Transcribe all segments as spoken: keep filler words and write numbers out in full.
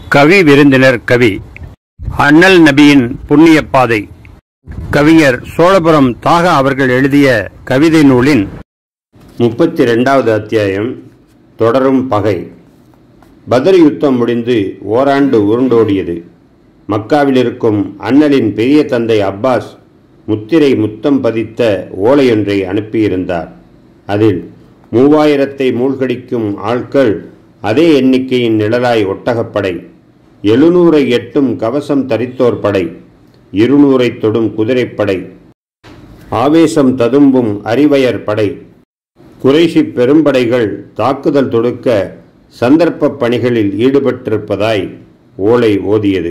கவி விருந்தினர் கவி அண்ணல் நபியின் புண்ணிய பாதை. கவிஞர் சோழபுரம் தாகா அவர்கள் எழுதிய கவிதை நூலின் முப்பத்தி இரண்டாவது அத்தியாயம் தொடரும் பகை. பத்ர் யுத்தம் முடிந்து ஓராண்டு உருண்டோடியது. மக்காவில் இருக்கும் அண்ணலின் பெரிய தந்தை அப்பாஸ் முத்திரை முத்தம் பதித்த ஓலையொன்றை அனுப்பியிருந்தார். அதில் மூவாயிரத்தை மூழ்கடிக்கும் ஆட்கள், அதே எண்ணிக்கையின் நிழலாய் ஒட்டகப்படை, எழுநூறை எட்டும் கவசம் தரித்தோர் படை, இருநூறை தொடும் குதிரைப்படை, ஆவேசம் ததும்பும் அறிவயர் படை, குறைஷி பெரும்படைகள் தாக்குதல் தொடுக்க சந்தர்ப்ப பணிகளில் ஈடுபட்டிருப்பதாய் ஓலை ஓதியது.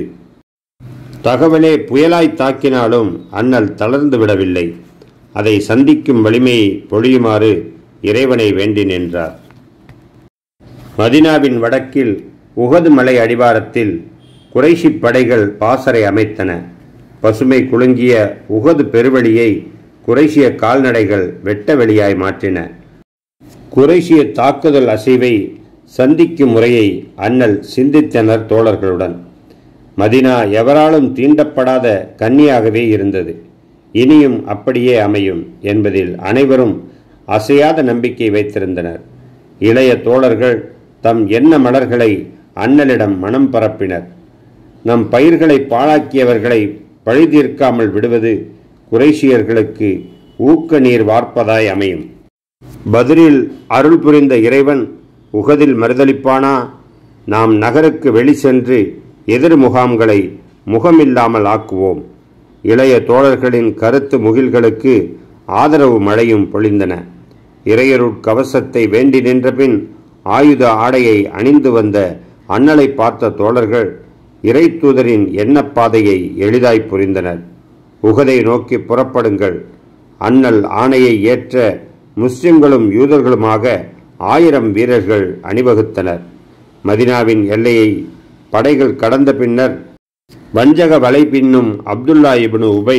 தகவலே புயலாய் தாக்கினாலும் அண்ணல் தளர்ந்து விடவில்லை. அதை சந்திக்கும் வலிமையை பொழியுமாறு இறைவனை வேண்டி நின்றார். மதினாவின் வடக்கில் உஹது மலை அடிவாரத்தில் குறைஷி படைகள் பாசறை அமைத்தன. பசுமை குலுங்கிய உஹது பெருவெளியை குறைஷிய கால்நடைகள் வெட்ட வெளியாய் மாற்றின. குறைஷிய தாக்குதல் அசைவை சந்திக்கும் முறையை அண்ணல் சிந்தித்தனர் தோழர்களுடன். மதினா எவராலும் தீண்டப்படாத கன்னியாகவே இருந்தது. இனியும் அப்படியே அமையும் என்பதில் அனைவரும் அசையாத நம்பிக்கை வைத்திருந்தனர். இளைய தோழர்கள் தம் எண்ண மலர்களை அண்ணலிடம் மனம் பரப்பினர். நம் பயிர்களை பாழாக்கியவர்களை பழிதீர்க்காமல் விடுவது குறைஷியர்களுக்கு ஊக்க நீர் வார்ப்பதாய் அமையும். பத்ரில் அருள் புரிந்த இறைவன் உஹதில் மறுதளிப்பானா? நாம் நகருக்கு வெளி சென்று எதிர் முகாம்களை முகமில்லாமல் ஆக்குவோம். இளைய தோழர்களின் கருத்து முகில்களுக்கு ஆதரவு மழையும் பொழிந்தன. இறையருட் கவசத்தை வேண்டி நின்றபின் ஆயுத ஆடையை அணிந்து வந்த அண்ணலை பார்த்த தோழர்கள் இறை தூதரின் எண்ணப்பாதையை எளிதாய் புரிந்தனர். உஹதை நோக்கி புறப்படுங்கள். அண்ணல் ஆணையை ஏற்ற முஸ்லிம்களும் யூதர்களுமாக ஆயிரம் வீரர்கள் அணிவகுத்தனர். மதினாவின் எல்லையை படைகள் கடந்த பின்னர் வஞ்சக வலை பின்னும் அப்துல்லா இப்னு உபை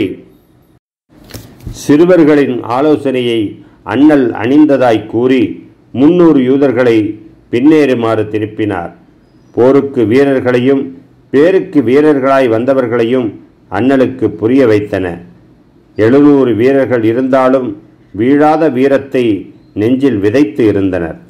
சிறுவர்களின் ஆலோசனையை அண்ணல் அணிந்ததாய் கூறி முன்னூறு யூதர்களை பின்னேறுமாறு திருப்பினார். போருக்கு வீரர்களையும் பேருக்கு வீரர்களாய் வந்தவர்களையும் அண்ணலுக்கு புரிய வைத்தன. எழுநூறு வீரர்கள் இருந்தாலும் வீழாத வீரத்தை நெஞ்சில் விதைத்து இருந்தனர்.